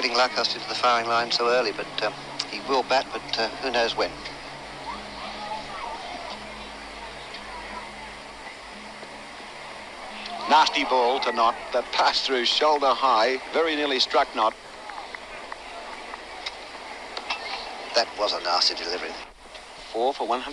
getting Luckhurst into the firing line so early, but he will bat, but who knows when. Nasty ball to Knott. That pass through shoulder high, very nearly struck Knott. That was a nasty delivery. 4 for 100.